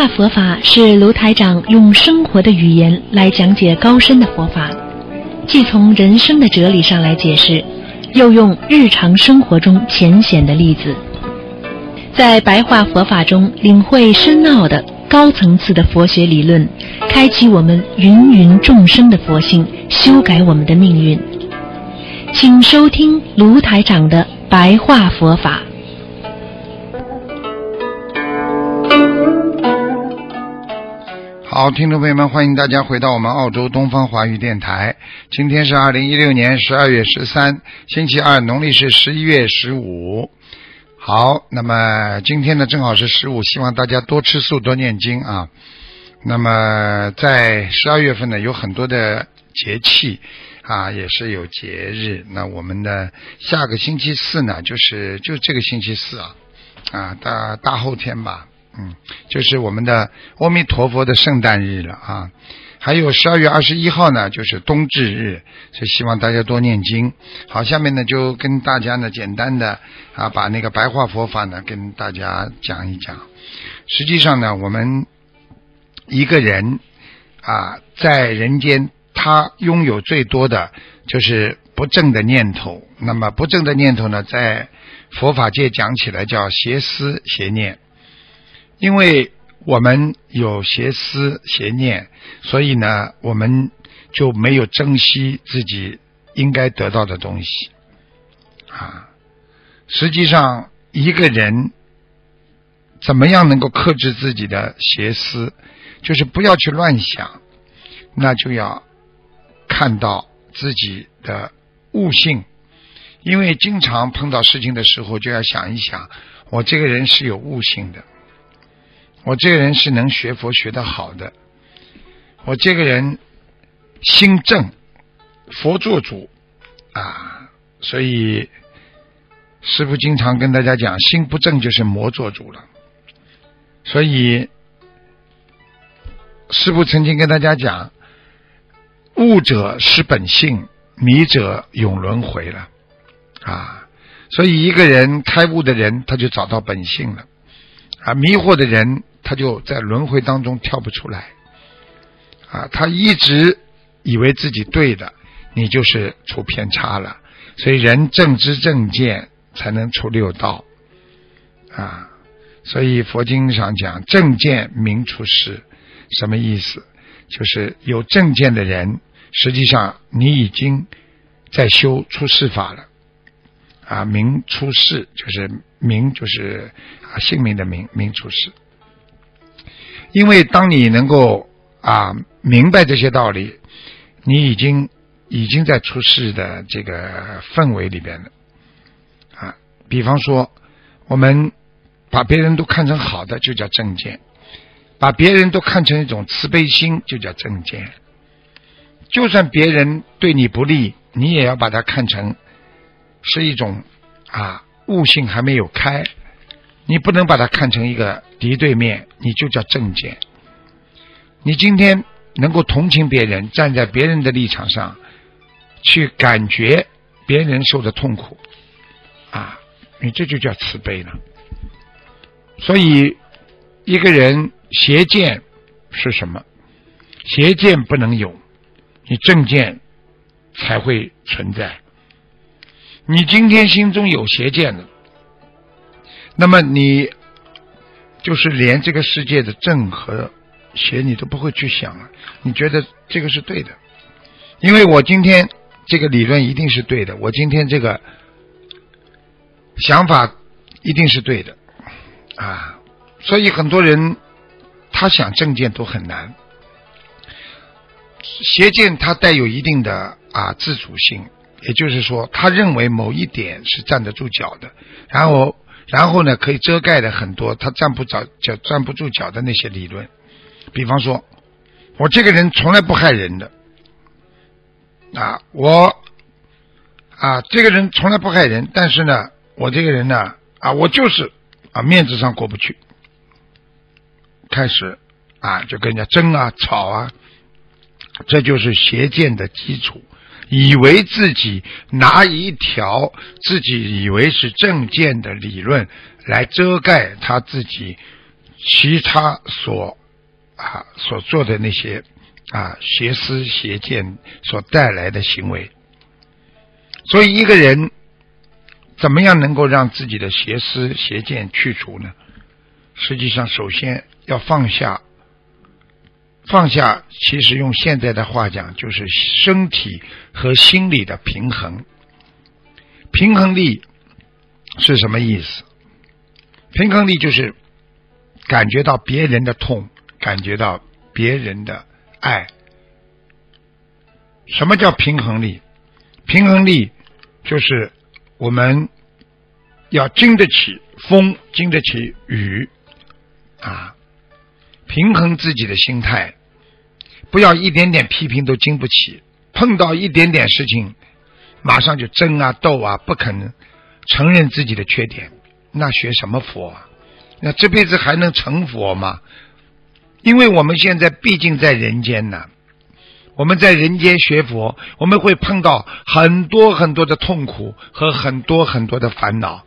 话佛法是卢台长用生活的语言来讲解高深的佛法，既从人生的哲理上来解释，又用日常生活中浅显的例子，在白话佛法中领会深奥的高层次的佛学理论，开启我们芸芸众生的佛性，修改我们的命运。请收听卢台长的白话佛法。 好，听众朋友们，欢迎大家回到我们澳洲东方华语电台。今天是2016年12月13，星期二，农历是11月15。好，那么今天呢正好是15，希望大家多吃素多念经啊。那么在12月份呢有很多的节气啊，也是有节日。那我们的下个星期四呢就这个星期四大后天吧，就是我们的阿弥陀佛的圣诞日了啊。还有12月21号呢就是冬至日，所以希望大家多念经。好，下面呢就跟大家呢简单的把那个白话佛法呢跟大家讲一讲。实际上呢我们一个人在人间他拥有最多的就是不正的念头。那么不正的念头呢在佛法界讲起来叫邪思邪念，因为我们有邪思邪念，所以呢我们就没有珍惜自己应该得到的东西实际上一个人怎么样能够克制自己的邪思，就是不要去乱想，那就要看到自己的悟性。因为经常碰到事情的时候就要想一想，我这个人是有悟性的，我这个人是能学佛学得好的，我这个人心正，佛做主所以师父经常跟大家讲，心不正就是魔做主了。所以师父曾经跟大家讲，悟者失本性，迷者永轮回了所以一个人开悟的人他就找到本性了迷惑的人他就在轮回当中跳不出来他一直以为自己对的，你就是出偏差了。所以人正知正见才能出六道所以佛经上讲正见明出世，什么意思？就是有正见的人，实际上你已经在修出世法了明出世就是明就是姓名的明，明出世。因为当你能够明白这些道理，你已经在出世的这个氛围里边了比方说我们把别人都看成好的就叫正见，把别人都看成一种慈悲心就叫正见。就算别人对你不利，你也要把它看成是一种悟性还没有开，你不能把它看成一个敌对面，你就叫正见。你今天能够同情别人，站在别人的立场上去感觉别人受的痛苦你这就叫慈悲了。所以一个人邪见是什么？邪见不能有，你正见才会存在。你今天心中有邪见了，那么你就是连这个世界的正和邪你都不会去想了，你觉得这个是对的，因为我今天这个理论一定是对的，我今天这个想法一定是对的所以很多人他想正见都很难。邪见它带有一定的自主性，也就是说他认为某一点是站得住脚的，然后呢可以遮盖的很多他站不住脚的那些理论。比方说我这个人从来不害人的我这个人从来不害人，但是呢我这个人呢我就是面子上过不去，开始就跟人家争吵这就是邪见的基础。以为自己拿一条自己以为是正见的理论来遮盖他自己其他所做的那些邪思邪见所带来的行为。所以一个人怎么样能够让自己的邪思邪见去除呢？实际上首先要放下，其实用现在的话讲就是身体和心理的平衡。平衡力是什么意思？平衡力就是感觉到别人的痛，感觉到别人的爱。什么叫平衡力？平衡力就是我们要经得起风，经得起雨平衡自己的心态，不要一点点批评都经不起，碰到一点点事情马上就争斗不肯承认自己的缺点，那学什么佛那这辈子还能成佛吗？因为我们现在毕竟在人间呢，我们在人间学佛，我们会碰到很多很多的痛苦和很多很多的烦恼。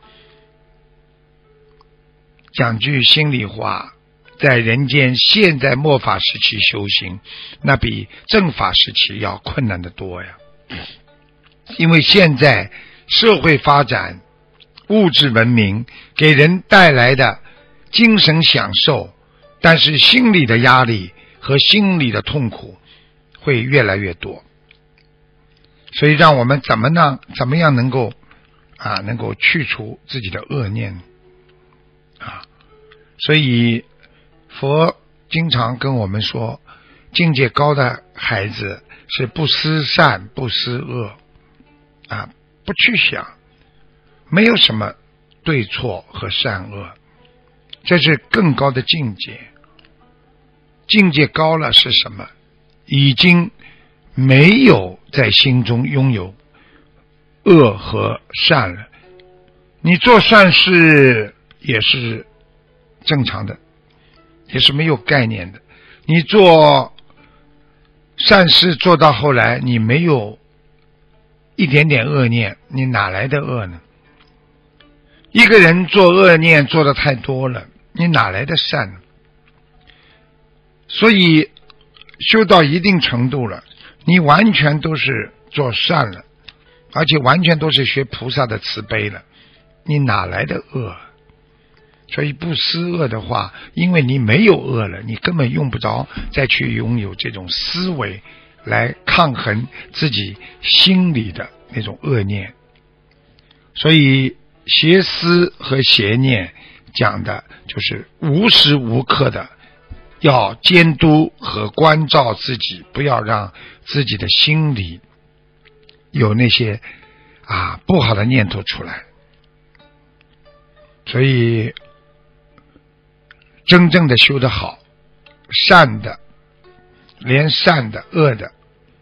讲句心里话，在人间现在末法时期修行，那比正法时期要困难得多呀。因为现在社会发展，物质文明给人带来的精神享受，但是心理的压力和心理的痛苦会越来越多。所以让我们怎么样能够去除自己的恶念所以佛经常跟我们说，境界高的孩子是不思善不思恶不去想，没有什么对错和善恶，这是更高的境界。境界高了是什么？已经没有在心中拥有恶和善了。你做善事也是正常的，也是没有概念的。你做善事做到后来，你没有一点点恶念，你哪来的恶呢？一个人做恶念做的太多了，你哪来的善呢？所以修到一定程度了，你完全都是做善了，而且完全都是学菩萨的慈悲了，你哪来的恶？所以不思恶的话，因为你没有恶了，你根本用不着再去拥有这种思维来抗衡自己心里的那种恶念。所以邪思和邪念讲的就是无时无刻的要监督和关照自己，不要让自己的心里有那些不好的念头出来。所以真正的修得好，善的连善的恶的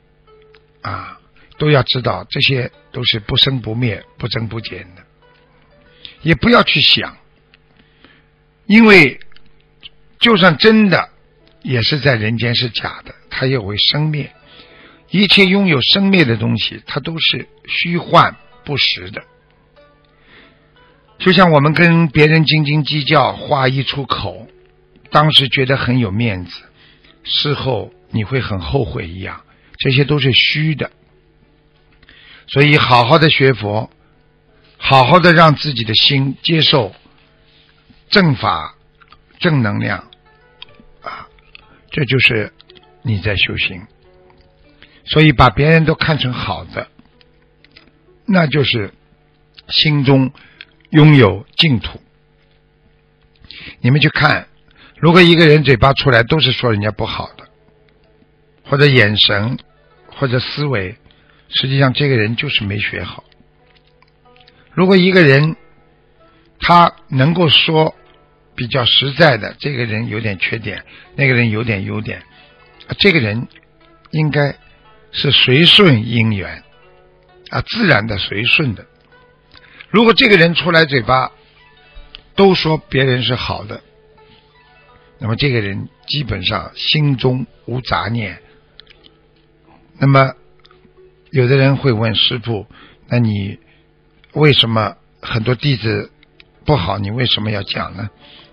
都要知道，这些都是不生不灭不增不减的，也不要去想，因为就算真的也是在人间是假的，它也会生灭。一切拥有生灭的东西，它都是虚幻不实的。就像我们跟别人斤斤计较，话一出口，当时觉得很有面子，事后你会很后悔一样，这些都是虚的。所以好好的学佛，好好的让自己的心接受正法正能量这就是你在修行。所以把别人都看成好的，那就是心中拥有净土。你们去看，如果一个人嘴巴出来都是说人家不好的，或者眼神或者思维，实际上这个人就是没学好。如果一个人他能够说比较实在的，这个人有点缺点，那个人有点优点，这个人应该是随顺因缘自然的随顺的。如果这个人出来嘴巴都说别人是好的，那么这个人基本上心中无杂念。那么有的人会问师父，那你为什么很多弟子不好，你为什么要讲呢？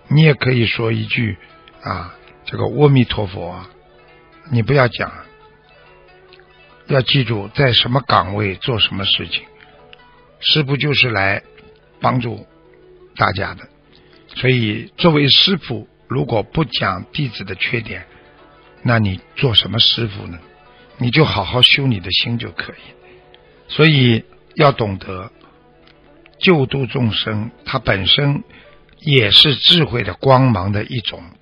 你也可以说一句这个阿弥陀佛，你不要讲，要记住在什么岗位做什么事情，师父就是来帮助大家的。所以作为师父，如果不讲弟子的缺点，那你做什么师父呢？你就好好修你的心就可以。所以要懂得救度众生，它本身也是智慧的光芒的一种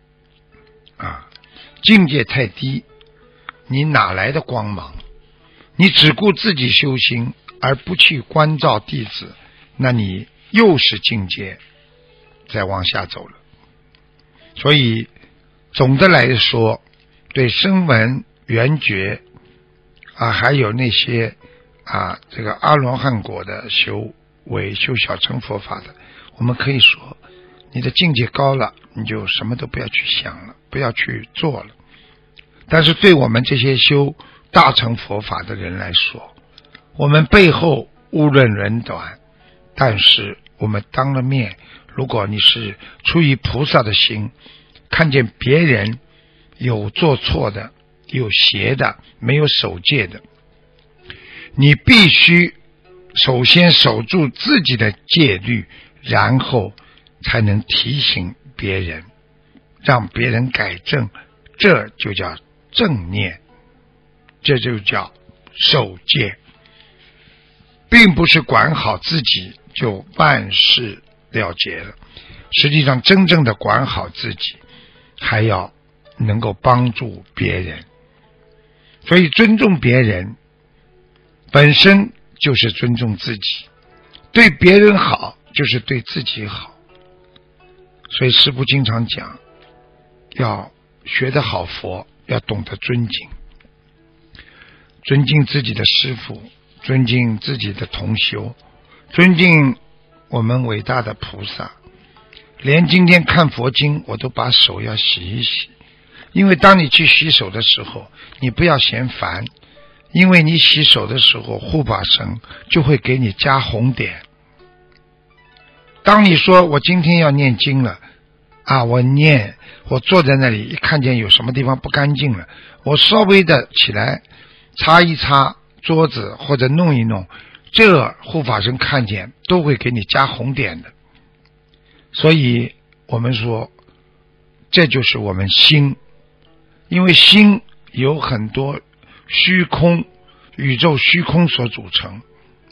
境界太低，你哪来的光芒？你只顾自己修心，而不去关照弟子，那你又是境界再往下走了。所以总的来说，对声闻缘觉还有那些这个阿罗汉果的修为修小乘佛法的，我们可以说你的境界高了，你就什么都不要去想了，不要去做了。但是对我们这些修大乘佛法的人来说，我们背后无论人短，但是我们当了面，如果你是出于菩萨的心，看见别人有做错的，有邪的，没有守戒的，你必须首先守住自己的戒律，然后才能提醒别人，让别人改正，这就叫正念，这就叫守戒，并不是管好自己就万事了结了。实际上真正的管好自己，还要能够帮助别人。所以尊重别人本身就是尊重自己，对别人好就是对自己好。所以师父经常讲，要学得好佛，要懂得尊敬，尊敬自己的师父，尊敬自己的同修，尊敬我们伟大的菩萨。连今天看佛经，我都把手要洗一洗，因为当你去洗手的时候，你不要嫌烦，因为你洗手的时候，护法神就会给你加红点。当你说我今天要念经了我坐在那里，一看见有什么地方不干净了，我稍微的起来擦一擦桌子或者弄一弄，这护法神看见都会给你加红点的。所以我们说这就是我们心，因为心有很多虚空，宇宙虚空所组成，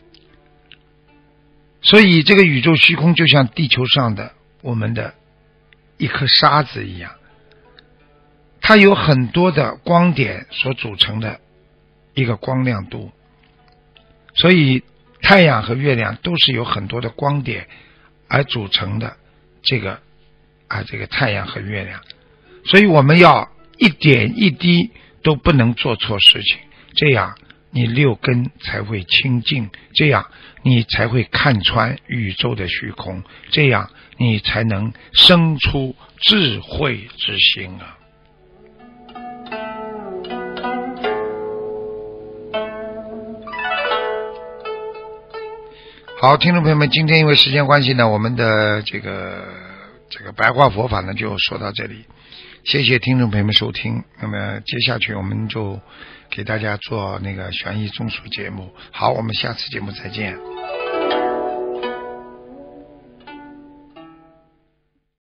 所以这个宇宙虚空就像地球上的我们的一颗沙子一样，它有很多的光点所组成的一个光亮度。所以太阳和月亮都是有很多的光点而组成的这个太阳和月亮。所以我们要一点一滴都不能做错事情，这样你六根才会清净，这样你才会看穿宇宙的虚空，这样你才能生出智慧之心啊。好，听众朋友们，今天因为时间关系呢，我们的这个白话佛法呢就说到这里，谢谢听众朋友们收听。那么接下去我们就给大家做那个悬疑综述节目。好，我们下次节目再见。